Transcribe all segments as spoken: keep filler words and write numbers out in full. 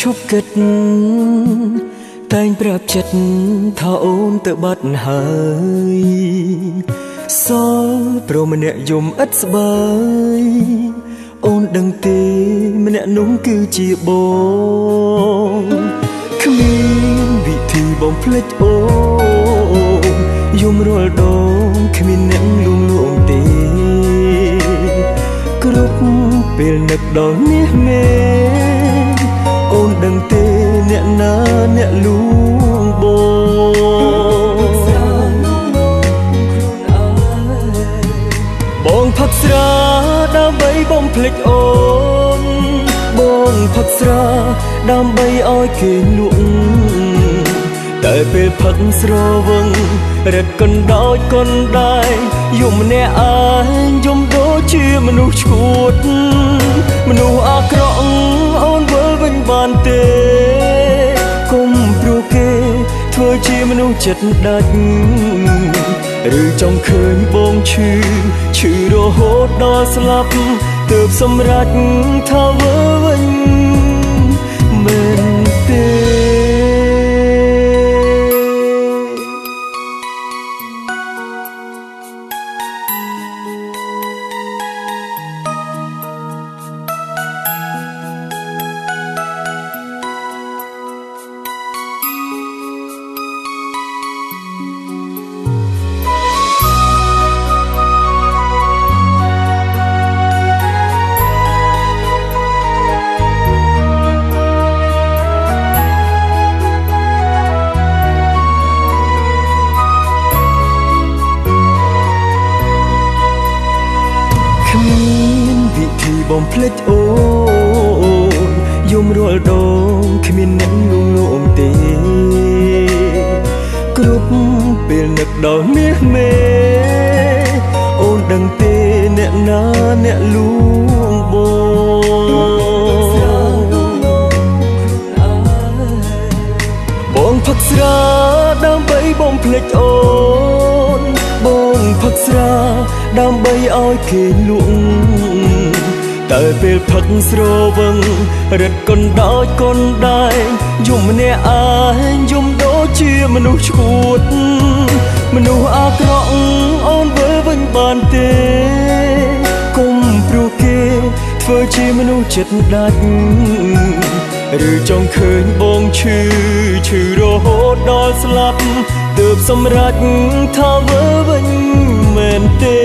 ឈប់គិតតែងប្រាប់ចិត្តថាអូនទៅបាត់ហើយសល់ព្រមម្នាក់យំឥតស្បើយអូនដឹងទេម្នាក់នោះគឺជាបងគ្មានវិធីបំភ្លេចអូនយំរាល់ដងគ្មានអ្នកលួងលោមទេគ្រប់ពេលនឹកដល់នេះមេអូនដឹងទេអ្នកណាអ្នកលួងបងបងផឹកស្រាដើម្បីបំភ្លេចអូនបងផឹកស្រាដើម្បីឲ្យគេលក់តែពេលផឹកស្រវឹងរត់កណ្ដោយកណ្ដាយយំម្នាក់ឯងយំដូចជាមនុស្សឈួតមនុស្សអាក្រក់អូនវិលវិញបានទេគុំព្រោះគេធ្វើជាមនុស្សចិត្តដាច់ឬចង់ឃើញបងឈឺឈឺរហូតដល់ស្លាប់ទើបសម្រេចថាវិលវិញមែនទេបំភ្លេចអូនយំរាល់ដងគ្មានអ្នកលួងលោមទេគ្រប់ពេលនឹកដល់មាសមេអូនដឹងទេអ្នកណាអ្នកលួងបងបងផឹកស្រាដើម្បីបំភ្លេចអូនបងផឹកស្រាដើម្បីឲ្យគេលួងតែពេលផឹកស្រវឹងរត់កណ្ដោយកណ្ដាយយំម្នាក់ឯងយំដូចជាមនុស្សឈួតមនុស្សអាក្រក់អូនវិលវិញបានទេគុំព្រោះគេធ្វើជាមនុស្សចិត្តដាច់ឬចង់ឃើញបងឈឺឈឺរហូតដល់ស្លាប់ទើបសម្រេចថាវិលវិញមែនទេ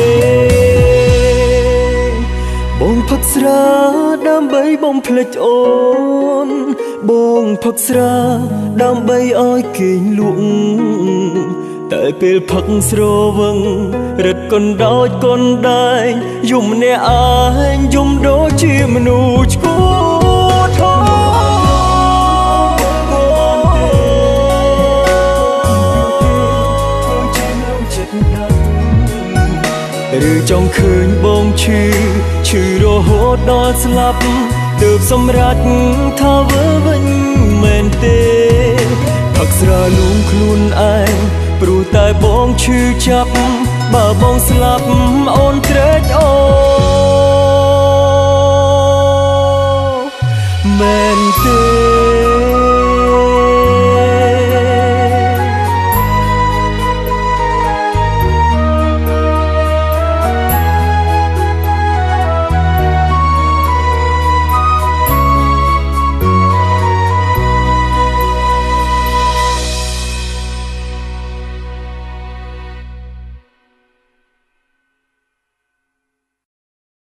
បងផឹកស្រាដើម្បីបំភ្លេចអូនបងផឹកស្រាដើម្បីឲ្យគេលួងតែពេលផឹកស្រវឹងរត់កណ្ដោយកណ្ដាយយំម្នាក់ឯងយំដូចជាមនុស្សឈួតធំឬចង់ឃើញបងឈឺឈឺរហូតដល់ស្លាប់ទើបសម្រេចថាវិលវិញមែនទេផឹកស្រាលួងខ្លួនឯងព្រោះតែបងឈឺចាប់បើបងស្លាប់អូនត្រេកអូមែនទេ